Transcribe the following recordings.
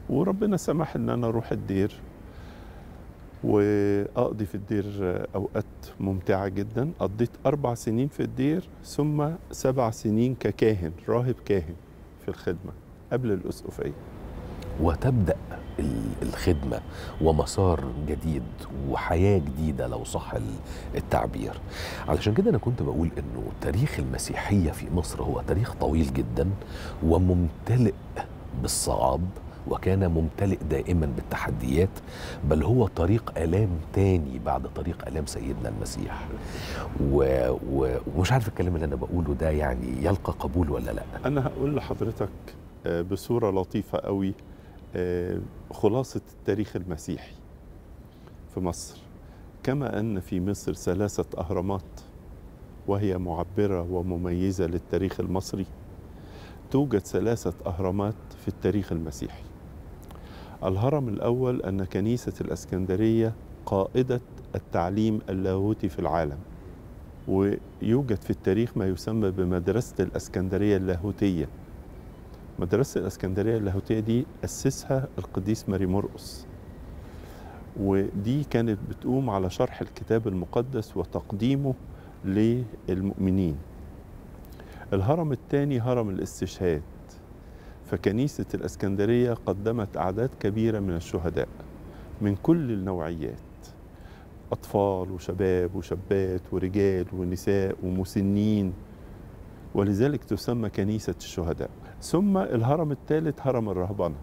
وربنا سمح إن أنا أروح الدير وأقضي في الدير أوقات ممتعة جدا. قضيت 4 سنين في الدير، ثم 7 سنين ككاهن، راهب كاهن في الخدمة قبل الأسقفية. وتبدأ الخدمة ومسار جديد وحياة جديدة لو صح التعبير. علشان كده أنا كنت بقول إنه تاريخ المسيحية في مصر هو تاريخ طويل جدا وممتلئ بالصعاب، وكان ممتلئ دائما بالتحديات، بل هو طريق آلام تاني بعد طريق آلام سيدنا المسيح. ومش عارف الكلام اللي أنا بقوله ده يعني يلقى قبول ولا لأ. أنا هقول لحضرتك بصورة لطيفة قوي خلاصة التاريخ المسيحي في مصر. كما أن في مصر 3 أهرامات وهي معبرة ومميزة للتاريخ المصري، توجد 3 أهرامات في التاريخ المسيحي. الهرم الأول أن كنيسة الإسكندرية قائدة التعليم اللاهوتي في العالم، ويوجد في التاريخ ما يسمى بمدرسة الإسكندرية اللاهوتية. مدرسة الإسكندرية اللاهوتية دي أسسها القديس ماري مرقس، ودي كانت بتقوم على شرح الكتاب المقدس وتقديمه للمؤمنين. الهرم الثاني هرم الاستشهاد، فكنيسة الإسكندرية قدمت أعداد كبيرة من الشهداء من كل النوعيات، أطفال وشباب وشابات ورجال ونساء ومسنين، ولذلك تسمى كنيسة الشهداء. ثم الهرم الثالث هرم الرهبنة.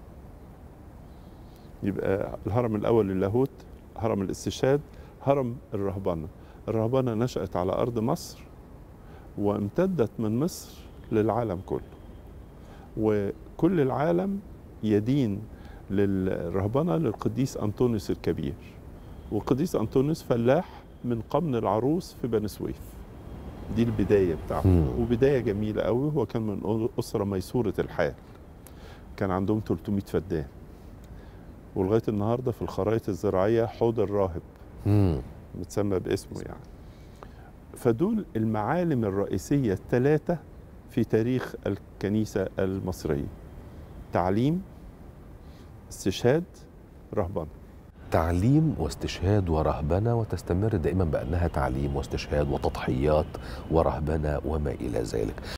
يبقى الهرم الأول للاهوت، هرم الاستشهاد، هرم الرهبنة. الرهبنة نشأت على أرض مصر وامتدت من مصر للعالم كله، وكل العالم يدين للرهبنة للقديس أنطونيوس الكبير. والقديس أنطونيوس فلاح من قمن العروس في بني سويف. دي البداية بتاعته، وبداية جميلة قوي. هو كان من أسرة ميسورة الحال، كان عندهم 300 فدان، ولغاية النهاردة في الخرائط الزراعية حوض الراهب متسمى باسمه يعني. فدول المعالم الرئيسية ال3 في تاريخ الكنيسة المصرية: تعليم، استشهاد، رهبنة. تعليم واستشهاد ورهبنة، وتستمر دائما بأنها تعليم واستشهاد وتضحيات ورهبنة وما إلى ذلك.